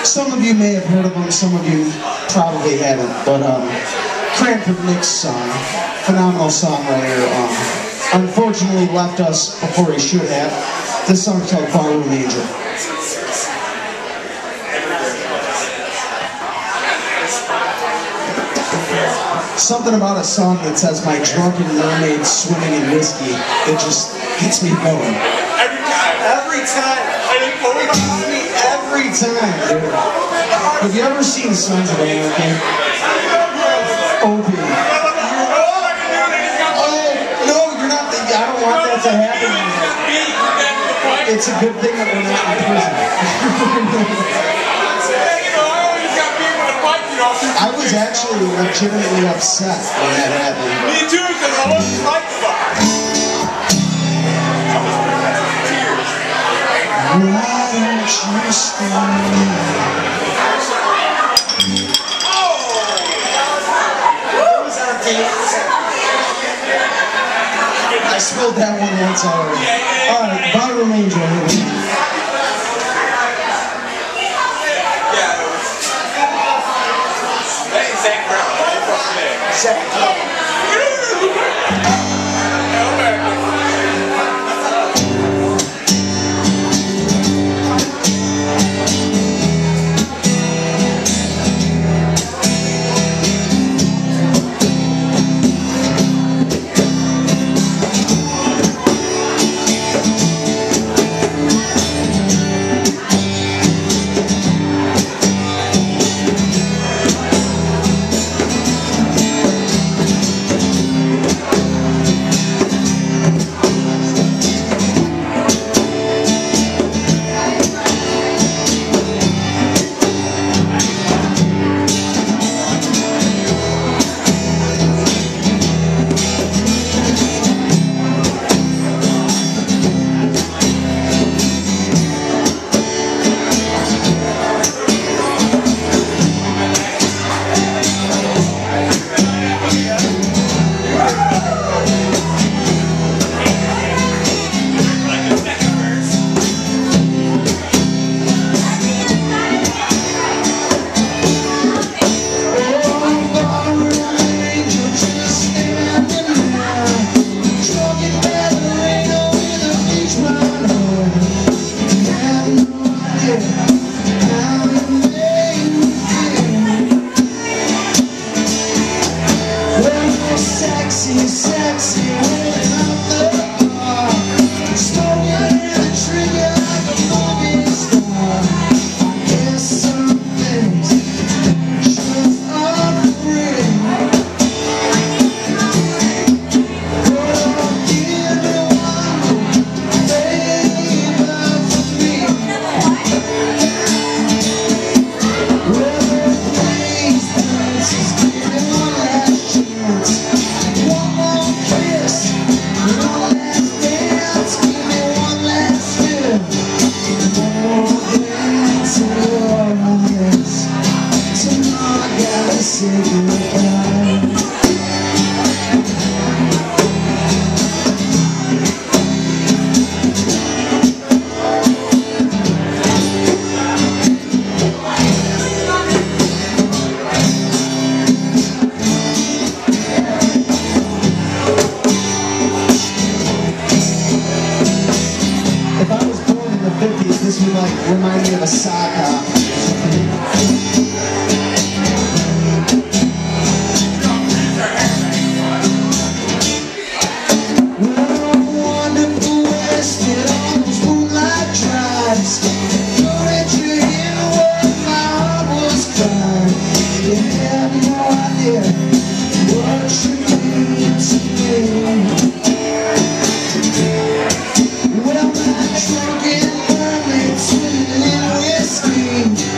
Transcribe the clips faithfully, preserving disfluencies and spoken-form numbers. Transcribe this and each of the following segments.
Some of you may have heard of him, some of you probably haven't, but um, Cranford Nick's son, phenomenal songwriter, um, unfortunately left us before he should have. This song's called Barroom Angel. Something about a song that says my drunken mermaid swimming in whiskey, it just gets me going. Every time. Every time. I think me every time, dude. Have you ever seen Sons of Anarchy? Opie. Oh, no, you're not. The, I don't want that to happen to you. It's a good thing that we're not in prison. I was actually legitimately upset when that happened. Me too, because I wasn't like fuck. Why don't you stay? I spilled that one once already. Alright, Barroom Angel. Zach Brown. Zach Brown. Sexy, sexy, without the bar. Stolen in the trigger like a movie star. I guess some things just aren't free. Oh, give me one favor for me. Whoever plays this is giving one last chance. If I was born in the fifties, this would like remind me of a sock hop. Well, my drunken mermaid swimming in whiskey.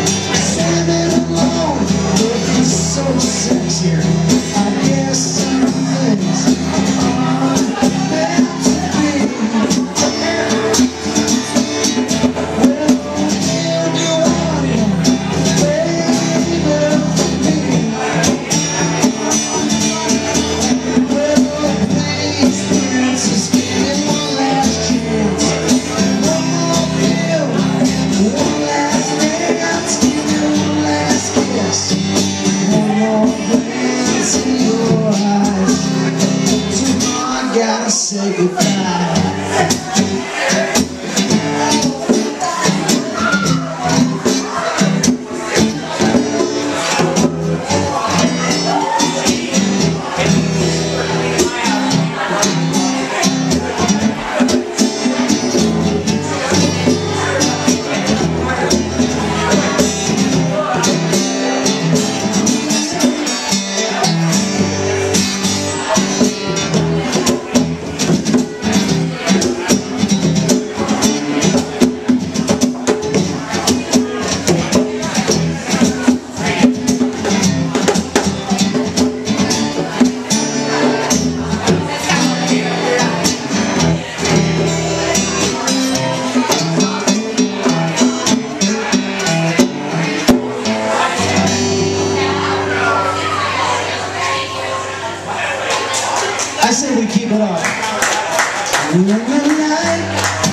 I say we keep it up. When the light